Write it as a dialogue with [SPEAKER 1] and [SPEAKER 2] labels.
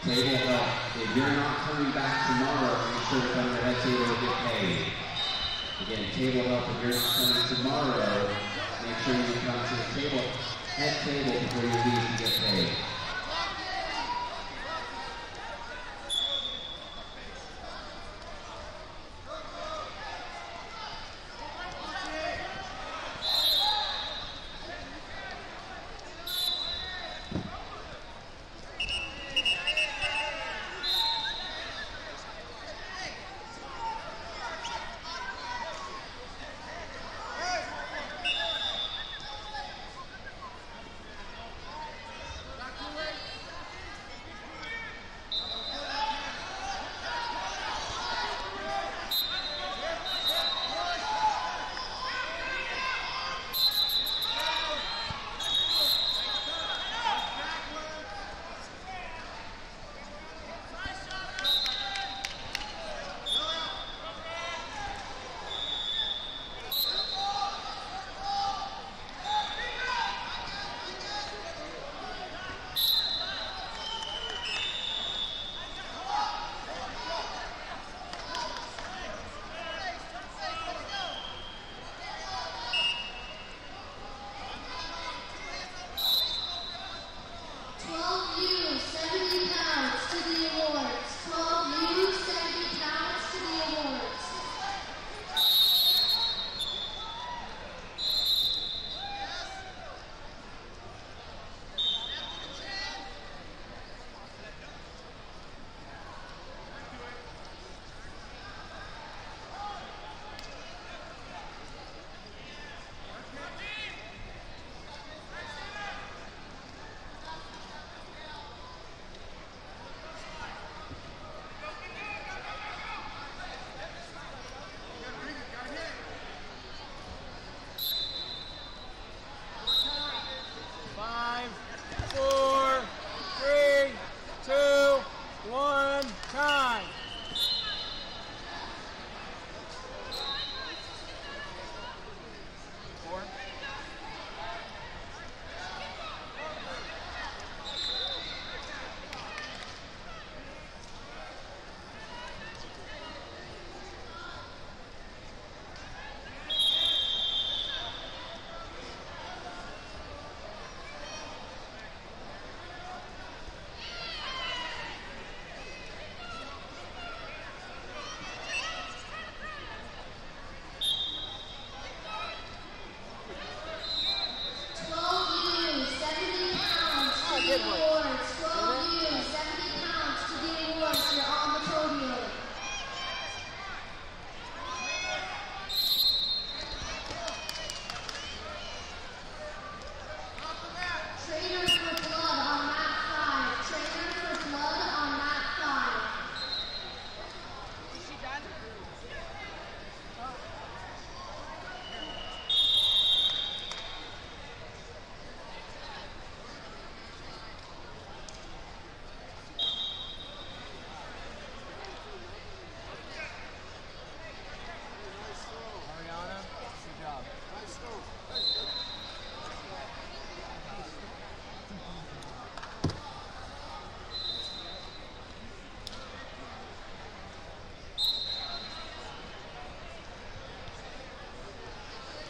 [SPEAKER 1] Table help. If you're not coming back tomorrow, make sure to come to head table to get paid. Again, table help. If you're not coming tomorrow, make sure you come to the table, head table before you leave to get paid.